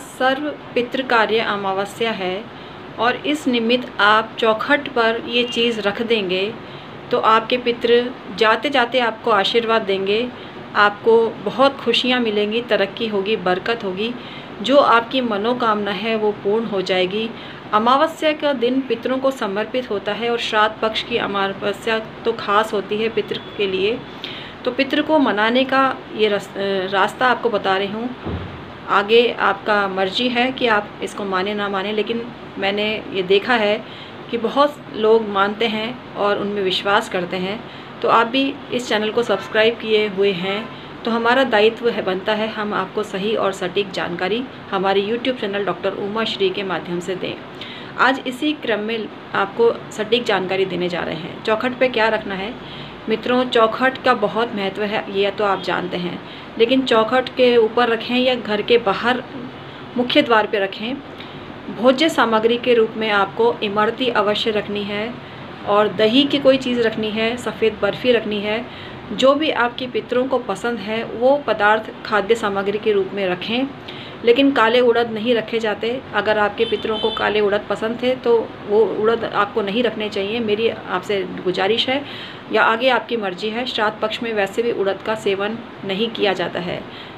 सर्व पितृ कार्य अमावस्या है और इस निमित्त आप चौखट पर ये चीज़ रख देंगे तो आपके पितृ जाते जाते आपको आशीर्वाद देंगे। आपको बहुत खुशियाँ मिलेंगी, तरक्की होगी, बरकत होगी, जो आपकी मनोकामना है वो पूर्ण हो जाएगी। अमावस्या का दिन पितरों को समर्पित होता है और श्राद्ध पक्ष की अमावस्या तो खास होती है पितृ के लिए। तो पितृ को मनाने का ये रास्ता आपको बता रही हूँ। आगे आपका मर्जी है कि आप इसको माने ना माने, लेकिन मैंने ये देखा है कि बहुत लोग मानते हैं और उनमें विश्वास करते हैं। तो आप भी इस चैनल को सब्सक्राइब किए हुए हैं तो हमारा दायित्व है, बनता है हम आपको सही और सटीक जानकारी हमारे YouTube channel doctor Uma Shri के माध्यम से दें। आज इसी क्रम में आपको सटीक जानकारी देने जा रहे हैं। चौखट पे क्या रखना है मित्रों, चौखट का बहुत महत्व है, ये तो आप जानते हैं, लेकिन चौखट के ऊपर रखें या घर के बाहर मुख्य द्वार पे रखें। भोज्य सामग्री के रूप में आपको इमरती अवश्य रखनी है और दही की कोई चीज़ रखनी है, सफ़ेद बर्फ़ी रखनी है। जो भी आपके पितरों को पसंद है वो पदार्थ खाद्य सामग्री के रूप में रखें, लेकिन काले उड़द नहीं रखे जाते। अगर आपके पितरों को काले उड़द पसंद थे तो वो उड़द आपको नहीं रखने चाहिए, मेरी आपसे गुजारिश है, या आगे आपकी मर्जी है। श्राद्ध पक्ष में वैसे भी उड़द का सेवन नहीं किया जाता है।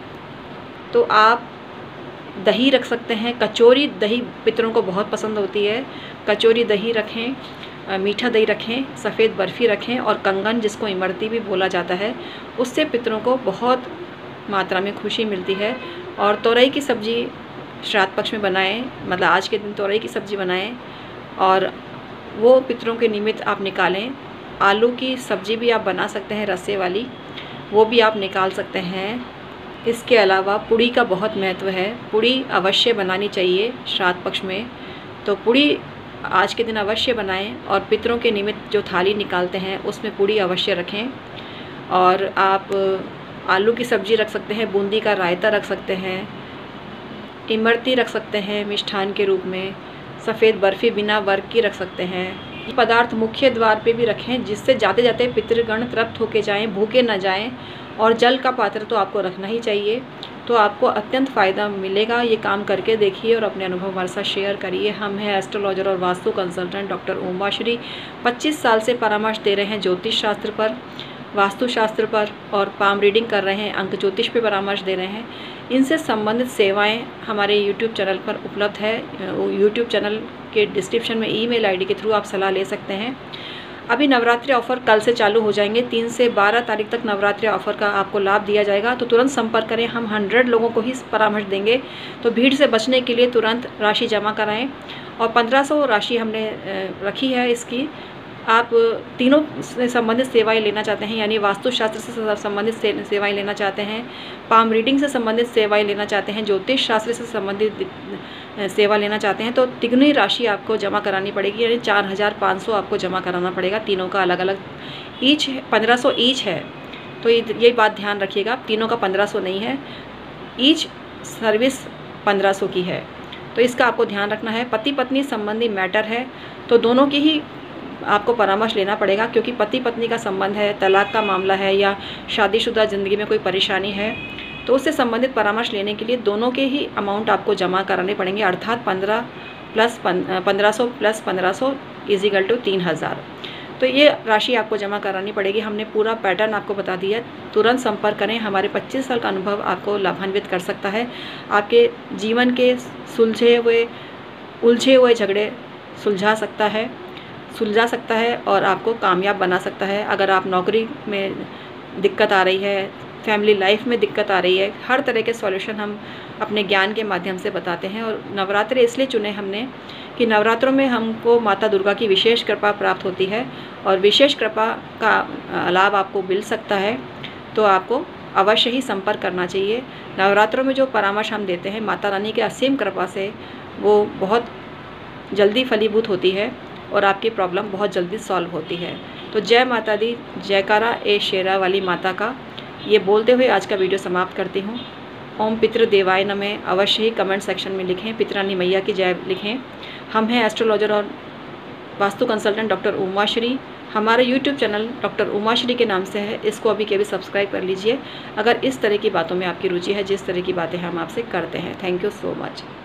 तो आप दही रख सकते हैं, कचौरी दही पितरों को बहुत पसंद होती है, कचौरी दही रखें, मीठा दही रखें, सफ़ेद बर्फ़ी रखें और कंगन जिसको इमरती भी बोला जाता है, उससे पितरों को बहुत मात्रा में खुशी मिलती है। और तोरई की सब्ज़ी श्राद्ध पक्ष में बनाएं, मतलब आज के दिन तोरई की सब्ज़ी बनाएं और वो पितरों के निमित्त आप निकालें। आलू की सब्ज़ी भी आप बना सकते हैं, रस्से वाली, वो भी आप निकाल सकते हैं। इसके अलावा पुड़ी का बहुत महत्व है, पुड़ी अवश्य बनानी चाहिए श्राद्ध पक्ष में। तो पुड़ी आज के दिन अवश्य बनाएं और पितरों के निमित्त जो थाली निकालते हैं उसमें पुड़ी अवश्य रखें। और आप आलू की सब्ज़ी रख सकते हैं, बूंदी का रायता रख सकते हैं, इमरती रख सकते हैं मिष्ठान के रूप में, सफ़ेद बर्फ़ी बिना वर्क की रख सकते हैं। ये पदार्थ मुख्य द्वार पे भी रखें जिससे जाते जाते पितृगण तृप्त होके जाएं, भूखे न जाएं। और जल का पात्र तो आपको रखना ही चाहिए, तो आपको अत्यंत फ़ायदा मिलेगा। ये काम करके देखिए और अपने अनुभव हमारे साथ शेयर करिए। हम हैं एस्ट्रोलॉजर और वास्तु कंसल्टेंट डॉक्टर उमा श्री। 25 साल से परामर्श दे रहे हैं ज्योतिष शास्त्र पर, वास्तु शास्त्र पर, और पाम रीडिंग कर रहे हैं, अंक ज्योतिष पे परामर्श दे रहे हैं। इनसे संबंधित सेवाएं हमारे YouTube चैनल पर उपलब्ध है। YouTube चैनल के डिस्क्रिप्शन में ईमेल आईडी के थ्रू आप सलाह ले सकते हैं। अभी नवरात्रि ऑफ़र कल से चालू हो जाएंगे, 3 से 12 तारीख तक नवरात्रि ऑफ़र का आपको लाभ दिया जाएगा। तो तुरंत संपर्क करें, हम 100 लोगों को ही परामर्श देंगे। तो भीड़ से बचने के लिए तुरंत राशि जमा कराएं। और 1500 राशि हमने रखी है इसकी। आप तीनों से संबंधित सेवाएं लेना चाहते हैं, यानी वास्तुशास्त्र से संबंधित सेवाएं लेना चाहते हैं, पाम रीडिंग से संबंधित सेवाएं लेना चाहते हैं, ज्योतिष शास्त्र से संबंधित सेवा लेना चाहते हैं, तो तिगुनी राशि आपको जमा करानी पड़ेगी, यानी 4500 आपको जमा कराना पड़ेगा। तीनों का अलग अलग ईच 1500 ईच है। तो ये बात ध्यान रखिएगा, तीनों का 1500 नहीं है, ईच सर्विस 1500 की है। तो इसका आपको ध्यान रखना है। पति पत्नी संबंधी मैटर है तो दोनों की ही आपको परामर्श लेना पड़ेगा, क्योंकि पति पत्नी का संबंध है, तलाक का मामला है या शादीशुदा ज़िंदगी में कोई परेशानी है, तो उससे संबंधित परामर्श लेने के लिए दोनों के ही अमाउंट आपको जमा कराने पड़ेंगे, अर्थात 1500 प्लस 1500 इजिकल टू 3000। तो ये राशि आपको जमा करानी पड़ेगी। हमने पूरा पैटर्न आपको बता दिया। तुरंत संपर्क करें, हमारे 25 साल का अनुभव आपको लाभान्वित कर सकता है, आपके जीवन के उलझे हुए झगड़े सुलझा सकता है और आपको कामयाब बना सकता है। अगर आप नौकरी में दिक्कत आ रही है, फैमिली लाइफ में दिक्कत आ रही है, हर तरह के सॉल्यूशन हम अपने ज्ञान के माध्यम से बताते हैं। और नवरात्रि इसलिए चुने हमने कि नवरात्रों में हमको माता दुर्गा की विशेष कृपा प्राप्त होती है और विशेष कृपा का लाभ आपको मिल सकता है। तो आपको अवश्य ही संपर्क करना चाहिए। नवरात्रों में जो परामर्श हम देते हैं माता रानी के असीम कृपा से वो बहुत जल्दी फलीभूत होती है और आपकी प्रॉब्लम बहुत जल्दी सॉल्व होती है। तो जय माता दी, जयकारा ए शेरा वाली माता का, ये बोलते हुए आज का वीडियो समाप्त करती हूँ। ओम पितृ देवाय नमः अवश्य ही कमेंट सेक्शन में लिखें, पितरानी मैया की जय लिखें। हम हैं एस्ट्रोलॉजर और वास्तु कंसल्टेंट डॉक्टर उमा श्री। हमारा यूट्यूब चैनल डॉक्टर उमाश्री के नाम से है, इसको अभी के अभी सब्सक्राइब कर लीजिए अगर इस तरह की बातों में आपकी रुचि है, जिस तरह की बातें हम आपसे करते हैं। Thank you so much.